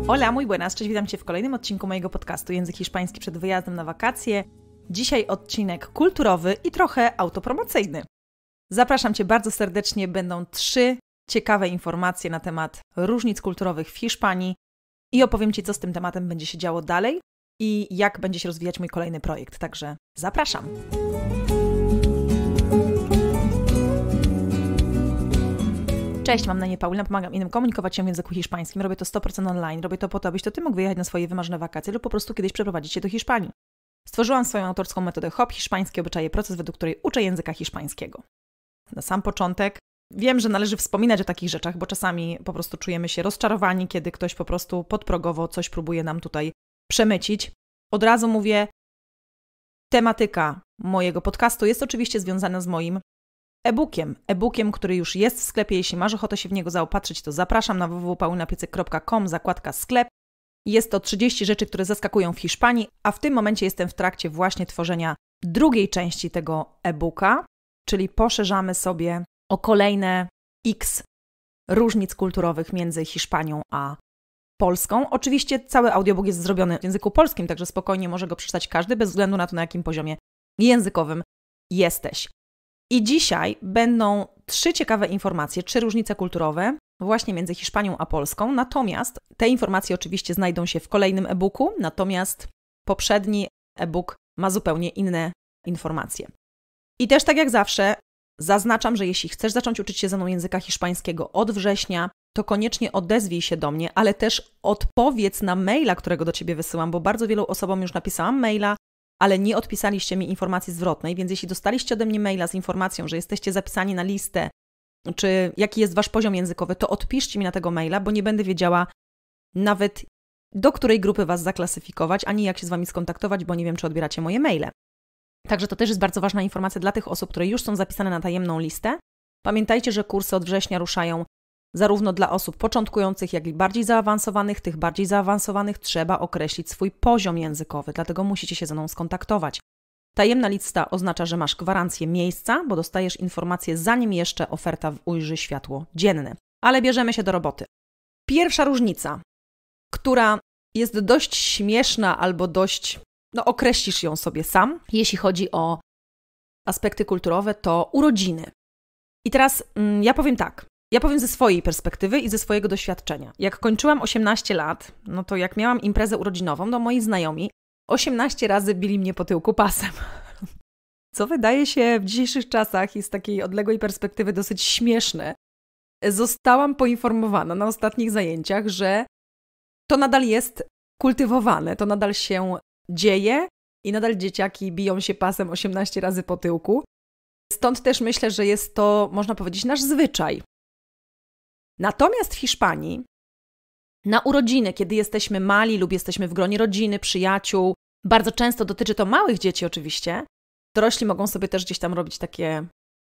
Hola, muy buenas, cześć, witam Cię w kolejnym odcinku mojego podcastu Język Hiszpański przed wyjazdem na wakacje. Dzisiaj odcinek kulturowy i trochę autopromocyjny. Zapraszam Cię bardzo serdecznie, będą 3 ciekawe informacje na temat różnic kulturowych w Hiszpanii i opowiem Ci, co z tym tematem będzie się działo dalej i jak będzie się rozwijać mój kolejny projekt, także zapraszam. Cześć, mam na imię Paulina, pomagam innym komunikować się w języku hiszpańskim. Robię to 100% online, robię to po to, abyś to Ty mógł wyjechać na swoje wymarzone wakacje lub po prostu kiedyś przeprowadzić się do Hiszpanii. Stworzyłam swoją autorską metodę HOP, hiszpańskie obyczaje, proces, według której uczę języka hiszpańskiego. Na sam początek wiem, że należy wspominać o takich rzeczach, bo czasami po prostu czujemy się rozczarowani, kiedy ktoś po prostu podprogowo coś próbuje nam tutaj przemycić. Od razu mówię, tematyka mojego podcastu jest oczywiście związana z moim e-bookiem, który już jest w sklepie. Jeśli masz ochotę się w niego zaopatrzyć, to zapraszam na www.paulinapiecyk.com, zakładka sklep. Jest to 30 rzeczy, które zaskakują w Hiszpanii, a w tym momencie jestem w trakcie właśnie tworzenia drugiej części tego e-booka, czyli poszerzamy sobie o kolejne X różnic kulturowych między Hiszpanią a Polską. Oczywiście cały audiobook jest zrobiony w języku polskim, także spokojnie może go przeczytać każdy, bez względu na to, na jakim poziomie językowym jesteś. I dzisiaj będą 3 ciekawe informacje, 3 różnice kulturowe właśnie między Hiszpanią a Polską. Natomiast te informacje oczywiście znajdą się w kolejnym e-booku, natomiast poprzedni e-book ma zupełnie inne informacje. I też tak jak zawsze zaznaczam, że jeśli chcesz zacząć uczyć się ze mną języka hiszpańskiego od września, to koniecznie odezwij się do mnie, ale też odpowiedz na maila, którego do Ciebie wysyłam, bo bardzo wielu osobom już napisałam maila, ale nie odpisaliście mi informacji zwrotnej, więc jeśli dostaliście ode mnie maila z informacją, że jesteście zapisani na listę, czy jaki jest Wasz poziom językowy, to odpiszcie mi na tego maila, bo nie będę wiedziała nawet do której grupy Was zaklasyfikować, ani jak się z Wami skontaktować, bo nie wiem, czy odbieracie moje maile. Także to też jest bardzo ważna informacja dla tych osób, które już są zapisane na tajemną listę. Pamiętajcie, że kursy od września ruszają zarówno dla osób początkujących, jak i bardziej zaawansowanych. Tych bardziej zaawansowanych trzeba określić swój poziom językowy, dlatego musicie się ze mną skontaktować. Tajemna lista oznacza, że masz gwarancję miejsca, bo dostajesz informację, zanim jeszcze oferta ujrzy światło dzienne. Ale bierzemy się do roboty. Pierwsza różnica, która jest dość śmieszna albo dość, określisz ją sobie sam, jeśli chodzi o aspekty kulturowe, to urodziny. I teraz ja powiem tak. Ja powiem ze swojej perspektywy i ze swojego doświadczenia. Jak kończyłam 18 lat, no to jak miałam imprezę urodzinową, to moi znajomi 18 razy bili mnie po tyłku pasem. Co wydaje się w dzisiejszych czasach i z takiej odległej perspektywy dosyć śmieszne. Zostałam poinformowana na ostatnich zajęciach, że to nadal jest kultywowane, to nadal się dzieje i nadal dzieciaki biją się pasem 18 razy po tyłku. Stąd też myślę, że jest to, można powiedzieć, nasz zwyczaj. Natomiast w Hiszpanii na urodziny, kiedy jesteśmy mali lub jesteśmy w gronie rodziny, przyjaciół, bardzo często dotyczy to małych dzieci oczywiście, dorośli mogą sobie też gdzieś tam robić takie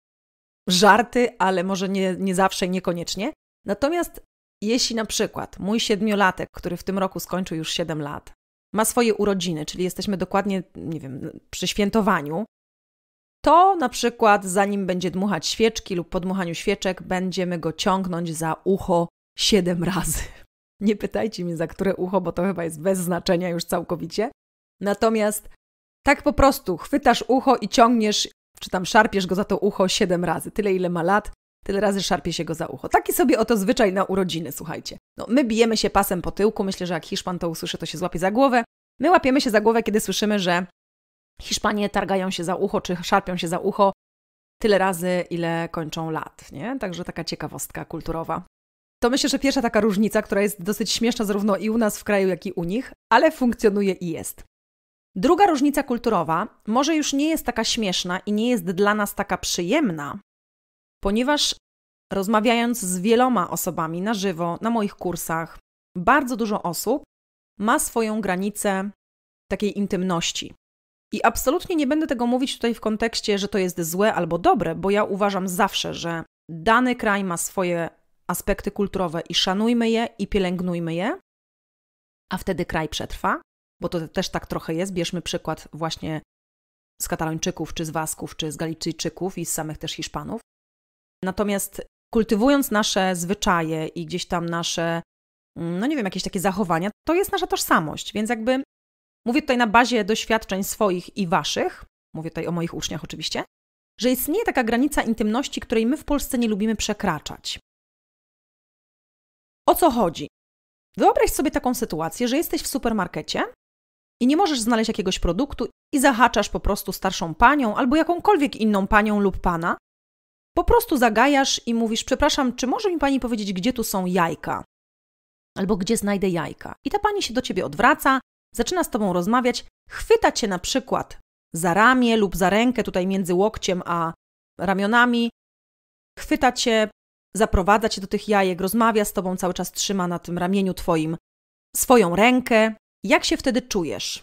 żarty, ale może nie zawsze i niekoniecznie. Natomiast jeśli na przykład mój 7-latek, który w tym roku skończył już 7 lat, ma swoje urodziny, czyli jesteśmy dokładnie, nie wiem, przy świętowaniu, to na przykład zanim będzie dmuchać świeczki lub po dmuchaniu świeczek będziemy go ciągnąć za ucho 7 razy. Nie pytajcie mnie za które ucho, bo to chyba jest bez znaczenia już całkowicie. Natomiast tak po prostu chwytasz ucho i ciągniesz, czy tam szarpiesz go za to ucho 7 razy. Tyle ile ma lat, tyle razy szarpie się go za ucho. Taki sobie oto zwyczaj na urodziny, słuchajcie. My bijemy się pasem po tyłku, myślę, że jak Hiszpan to usłyszy, to się złapie za głowę. My łapiemy się za głowę, kiedy słyszymy, że Hiszpanie targają się za ucho, czy szarpią się za ucho tyle razy, ile kończą lat, nie? Także taka ciekawostka kulturowa. To myślę, że pierwsza taka różnica, która jest dosyć śmieszna zarówno i u nas w kraju, jak i u nich, ale funkcjonuje i jest. Druga różnica kulturowa może już nie jest taka śmieszna i nie jest dla nas taka przyjemna, ponieważ rozmawiając z wieloma osobami na żywo, na moich kursach, bardzo dużo osób ma swoją granicę takiej intymności. I absolutnie nie będę tego mówić tutaj w kontekście, że to jest złe albo dobre, bo ja uważam zawsze, że dany kraj ma swoje aspekty kulturowe i szanujmy je i pielęgnujmy je, a wtedy kraj przetrwa, bo to też tak trochę jest. Bierzmy przykład właśnie z Katalończyków, czy z Basków, czy z Galicyjczyków i z samych też Hiszpanów. Natomiast kultywując nasze zwyczaje i gdzieś tam nasze no nie wiem, jakieś takie zachowania, to jest nasza tożsamość. Więc jakby mówię tutaj na bazie doświadczeń swoich i waszych, mówię tutaj o moich uczniach oczywiście, że istnieje taka granica intymności, której my w Polsce nie lubimy przekraczać. O co chodzi? Wyobraź sobie taką sytuację, że jesteś w supermarkecie i nie możesz znaleźć jakiegoś produktu i zahaczasz po prostu starszą panią albo jakąkolwiek inną panią lub pana. Po prostu zagajasz i mówisz, przepraszam, czy może mi pani powiedzieć, gdzie tu są jajka? Albo gdzie znajdę jajka? I ta pani się do ciebie odwraca, zaczyna z tobą rozmawiać, chwyta cię na przykład za ramię lub za rękę, tutaj między łokciem a ramionami, chwyta cię, zaprowadza cię do tych jajek, rozmawia z tobą, cały czas trzyma na tym ramieniu twoim swoją rękę. Jak się wtedy czujesz?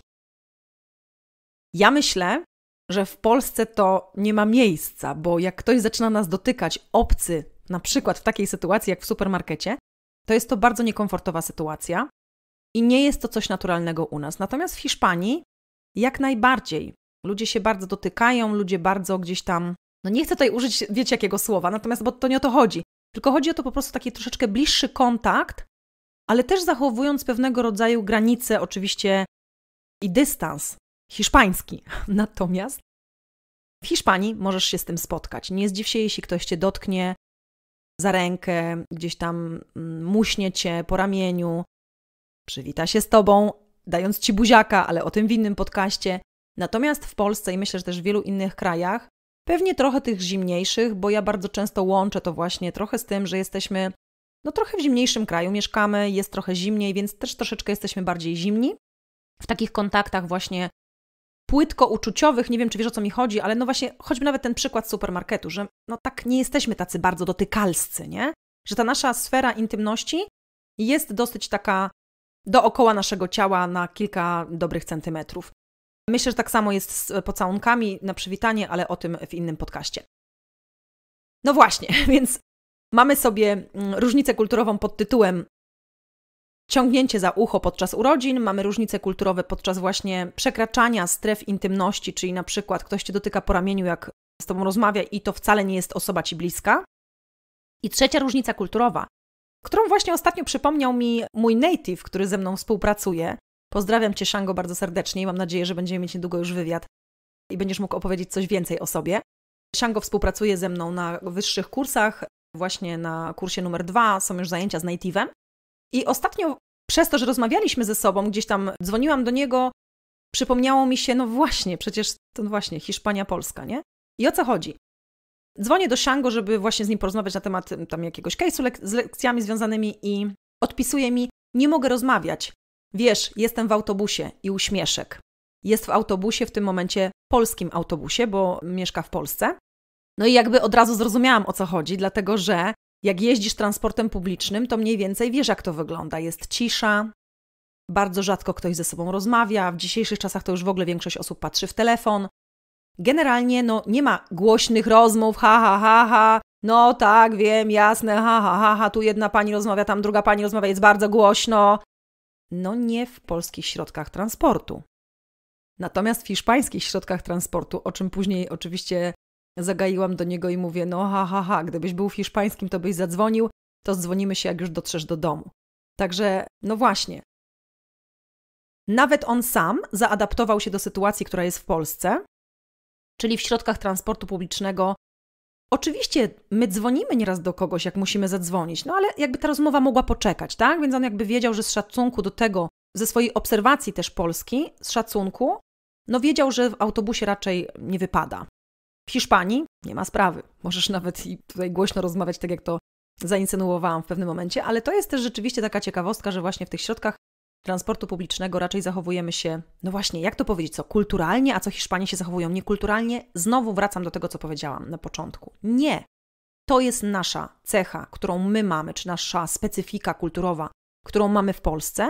Ja myślę, że w Polsce to nie ma miejsca, bo jak ktoś zaczyna nas dotykać, obcy, na przykład w takiej sytuacji jak w supermarkecie, to jest to bardzo niekomfortowa sytuacja i nie jest to coś naturalnego u nas. Natomiast w Hiszpanii jak najbardziej. Ludzie się bardzo dotykają, ludzie bardzo gdzieś tam, no nie chcę tutaj użyć, wiecie jakiego słowa, natomiast bo to nie o to chodzi. Tylko chodzi o to po prostu taki troszeczkę bliższy kontakt, ale też zachowując pewnego rodzaju granice oczywiście i dystans hiszpański. Natomiast w Hiszpanii możesz się z tym spotkać. Nie zdziw się, jeśli ktoś cię dotknie za rękę, gdzieś tam muśnie cię po ramieniu, przywita się z tobą, dając ci buziaka, ale o tym w innym podcaście. Natomiast w Polsce i myślę, że też w wielu innych krajach, pewnie trochę tych zimniejszych, bo ja bardzo często łączę to właśnie trochę z tym, że jesteśmy trochę w zimniejszym kraju, mieszkamy, jest trochę zimniej, więc też troszeczkę jesteśmy bardziej zimni. W takich kontaktach właśnie płytko-uczuciowych, nie wiem, czy wiesz, o co mi chodzi, ale no właśnie, choćby nawet ten przykład supermarketu, że no tak nie jesteśmy tacy bardzo dotykalscy, nie? Że ta nasza sfera intymności jest dosyć taka dookoła naszego ciała na kilka dobrych centymetrów. Myślę, że tak samo jest z pocałunkami na przywitanie, ale o tym w innym podcaście. No właśnie, więc mamy sobie różnicę kulturową pod tytułem ciągnięcie za ucho podczas urodzin, mamy różnice kulturowe podczas właśnie przekraczania stref intymności, czyli na przykład ktoś cię dotyka po ramieniu, jak z tobą rozmawia i to wcale nie jest osoba ci bliska. I trzecia różnica kulturowa, którą właśnie ostatnio przypomniał mi mój native, który ze mną współpracuje. Pozdrawiam cię, Shango, bardzo serdecznie i mam nadzieję, że będziemy mieć niedługo już wywiad i będziesz mógł opowiedzieć coś więcej o sobie. Shango współpracuje ze mną na wyższych kursach, właśnie na kursie numer 2 są już zajęcia z native'em. I ostatnio przez to, że rozmawialiśmy ze sobą, gdzieś tam dzwoniłam do niego, przypomniało mi się, no właśnie, przecież to właśnie Hiszpania, Polska, nie? I o co chodzi? Dzwonię do Shango, żeby właśnie z nim porozmawiać na temat tam jakiegoś case'u z lekcjami związanymi i odpisuje mi, nie mogę rozmawiać. Wiesz, jestem w autobusie i uśmieszek. Jest w autobusie, w tym momencie polskim autobusie, bo mieszka w Polsce. No i jakby od razu zrozumiałam, o co chodzi, dlatego że jak jeździsz transportem publicznym, to mniej więcej wiesz, jak to wygląda. Jest cisza, bardzo rzadko ktoś ze sobą rozmawia, w dzisiejszych czasach to już w ogóle większość osób patrzy w telefon. Generalnie nie ma głośnych rozmów, ha, no tak, wiem, jasne, ha, tu jedna pani rozmawia, tam druga pani rozmawia, jest bardzo głośno. No nie w polskich środkach transportu. Natomiast w hiszpańskich środkach transportu, o czym później oczywiście zagaiłam do niego i mówię, no gdybyś był w hiszpańskim, to byś zadzwonił, to dzwonimy się, jak już dotrzesz do domu. Także, no właśnie. Nawet on sam zaadaptował się do sytuacji, która jest w Polsce, czyli w środkach transportu publicznego. Oczywiście my dzwonimy nieraz do kogoś, jak musimy zadzwonić, no ale jakby ta rozmowa mogła poczekać, tak? Więc on jakby wiedział, że z szacunku do tego, ze swojej obserwacji też Polski, z szacunku, no wiedział, że w autobusie raczej nie wypada. W Hiszpanii nie ma sprawy. Możesz nawet i tutaj głośno rozmawiać, tak jak to zainsynuowałam w pewnym momencie, ale to jest też rzeczywiście taka ciekawostka, że właśnie w tych środkach transportu publicznego raczej zachowujemy się, no właśnie, jak to powiedzieć, co kulturalnie, a co Hiszpanie się zachowują niekulturalnie? Znowu wracam do tego, co powiedziałam na początku. Nie. To jest nasza cecha, którą my mamy, czy nasza specyfika kulturowa, którą mamy w Polsce,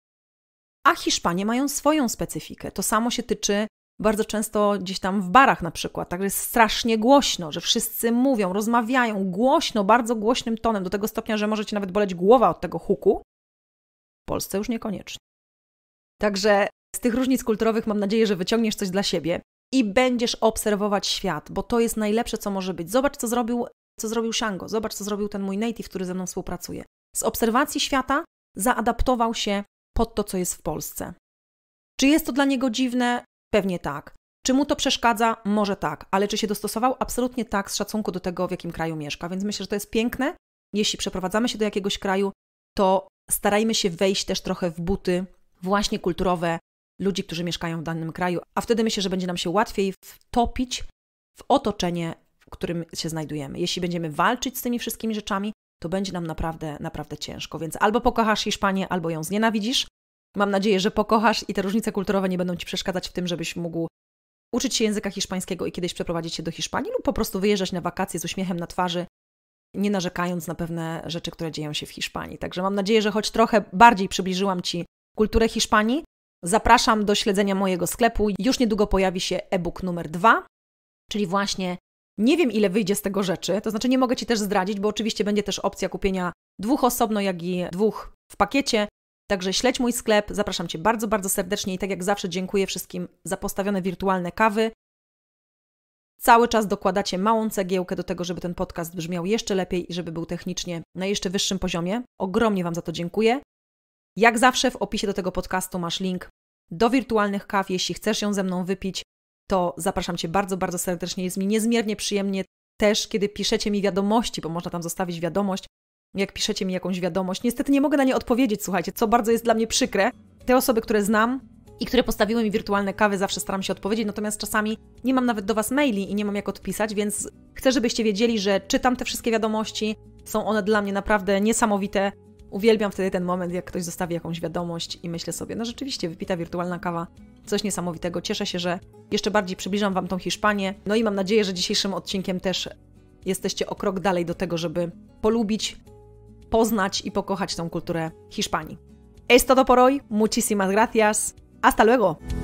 a Hiszpanie mają swoją specyfikę. To samo się tyczy bardzo często gdzieś tam w barach na przykład, także jest strasznie głośno, że wszyscy mówią, rozmawiają głośno, bardzo głośnym tonem, do tego stopnia, że może cię nawet boleć głowa od tego huku. W Polsce już niekoniecznie. Także z tych różnic kulturowych mam nadzieję, że wyciągniesz coś dla siebie i będziesz obserwować świat, bo to jest najlepsze, co może być. Zobacz, co zrobił Shango, zobacz, co zrobił ten mój native, który ze mną współpracuje. Z obserwacji świata zaadaptował się pod to, co jest w Polsce. Czy jest to dla niego dziwne? Pewnie tak. Czy mu to przeszkadza? Może tak. Ale czy się dostosował? Absolutnie tak, z szacunku do tego, w jakim kraju mieszka. Więc myślę, że to jest piękne. Jeśli przeprowadzamy się do jakiegoś kraju, to starajmy się wejść też trochę w buty właśnie kulturowe ludzi, którzy mieszkają w danym kraju, a wtedy myślę, że będzie nam się łatwiej wtopić w otoczenie, w którym się znajdujemy. Jeśli będziemy walczyć z tymi wszystkimi rzeczami, to będzie nam naprawdę, naprawdę ciężko. Więc albo pokochasz Hiszpanię, albo ją znienawidzisz. Mam nadzieję, że pokochasz i te różnice kulturowe nie będą Ci przeszkadzać w tym, żebyś mógł uczyć się języka hiszpańskiego i kiedyś przeprowadzić się do Hiszpanii lub po prostu wyjeżdżać na wakacje z uśmiechem na twarzy, nie narzekając na pewne rzeczy, które dzieją się w Hiszpanii. Także mam nadzieję, że choć trochę bardziej przybliżyłam Ci kulturę Hiszpanii. Zapraszam do śledzenia mojego sklepu. Już niedługo pojawi się e-book numer 2, czyli właśnie nie wiem, ile wyjdzie z tego rzeczy, to znaczy nie mogę Ci też zdradzić, bo oczywiście będzie też opcja kupienia 2 osobno, jak i 2 w pakiecie. Także śledź mój sklep, zapraszam Cię bardzo, bardzo serdecznie i tak jak zawsze dziękuję wszystkim za postawione wirtualne kawy. Cały czas dokładacie małą cegiełkę do tego, żeby ten podcast brzmiał jeszcze lepiej i żeby był technicznie na jeszcze wyższym poziomie. Ogromnie Wam za to dziękuję. Jak zawsze w opisie do tego podcastu masz link do wirtualnych kaw. Jeśli chcesz ją ze mną wypić, to zapraszam Cię bardzo, bardzo serdecznie. Jest mi niezmiernie przyjemnie też, kiedy piszecie mi wiadomości, bo można tam zostawić wiadomość. Jak piszecie mi jakąś wiadomość, niestety nie mogę na nie odpowiedzieć, słuchajcie, co bardzo jest dla mnie przykre. Te osoby, które znam i które postawiły mi wirtualne kawy, zawsze staram się odpowiedzieć, natomiast czasami nie mam nawet do Was maili i nie mam jak odpisać, więc chcę, żebyście wiedzieli, że czytam te wszystkie wiadomości. Są one dla mnie naprawdę niesamowite. Uwielbiam wtedy ten moment, jak ktoś zostawi jakąś wiadomość i myślę sobie, no rzeczywiście, wypita wirtualna kawa, coś niesamowitego. Cieszę się, że jeszcze bardziej przybliżam Wam tą Hiszpanię. No i mam nadzieję, że dzisiejszym odcinkiem też jesteście o krok dalej do tego, żeby polubić, poznać i pokochać tą kulturę Hiszpanii. Es todo por hoy. Muchísimas gracias. Hasta luego.